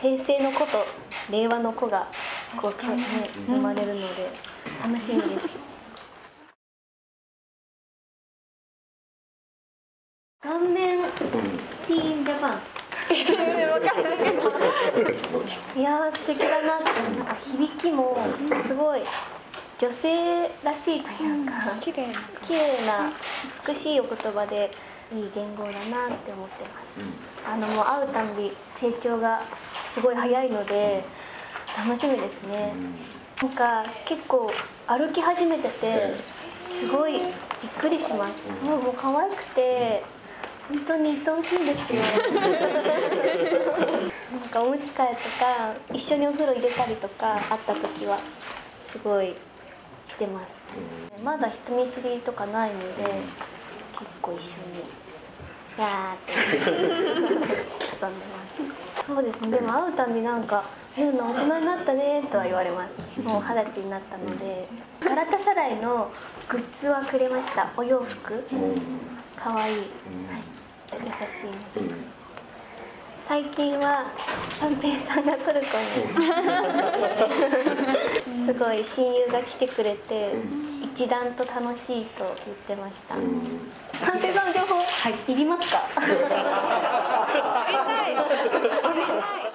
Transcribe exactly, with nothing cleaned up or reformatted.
平成の子と令和の子がこう、ね、生まれるので楽しみです。顔面ティーンジャパンいやー素敵だなって、なんか響きもすごい女性らしいというか、綺麗な美しいお言葉でいい言語だなって思ってます。あのもう会うたんび成長がすごい早いので楽しみですね。なんか結構歩き始めててすごいびっくりします。もうもう可愛くて本当に愛おしいんですよ。なんかおむつ替えとか一緒にお風呂入れたりとかあった時はすごいしてます。まだ人見知りとかないので結構一緒にやーって遊んでます。そうですね。でも会うたびなんか「ゆうな大人になったね」とは言われます。もう二十歳になったので。ガラタサライのグッズはくれました。お洋服かわいい、はい、優しいので。最近は三平さんがトルコにすごい親友が来てくれて一段と楽しいと言ってました。三平さん情報、はい、いりますか？知りたい知りたい